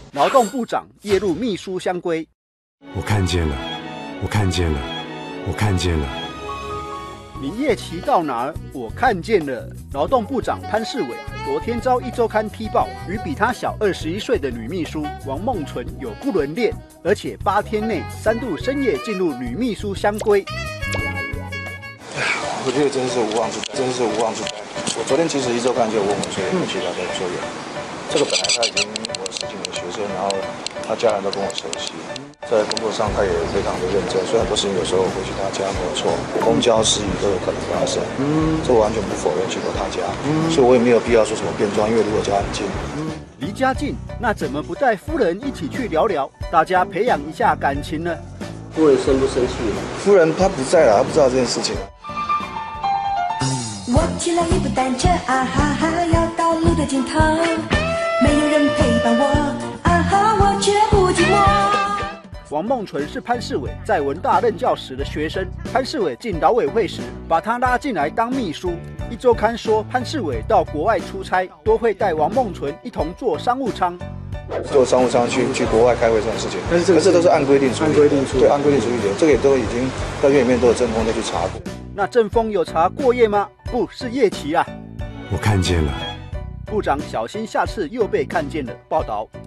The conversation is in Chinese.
劳动部长列入秘书相规。 我看见了，我看见了，我看见了。 你夜骑到哪儿？我看见了。劳动部长潘世伟昨天遭《一周刊》踢爆，与比他小21岁的女秘书王梦纯有不伦恋，而且8天内3度深夜进入女秘书相归。 我觉得真是无妄之灾，真是无妄之灾。我昨天其实《一周刊》就问我说有没有协调在说有，这个本来他已经我10几年的学生，然后他家人都跟我熟悉，在工作上他也非常的认真，所以很多事情有时候回去他家没有错，公交私语都有可能发生，这我完全不否认去过他家，所以我也没有必要说什么变装，因为离我家很近。 离家近，那怎么不带夫人一起去聊聊，大家培养一下感情呢？ 夫人生不生气？ 夫人她不在了，她不知道这件事情。 我骑了一部单车，啊哈哈，要到路的尽头，没有人陪伴我，啊哈，我却不寂寞。 王梦纯是潘世伟在文大任教时的学生，潘世伟进劳委会时，把他拉进来当秘书。一周刊说，潘世伟到国外出差，都会带王梦纯一同坐商务舱。 坐商务舱去国外开会这种事情，可是这都是按规定处理，对，按规定处理的，这个也都已经在院里面都有政风都去查过。 那政风有查过夜吗？不是夜骑啊。 我看见了。 部长小心，下次又被看见了。报道。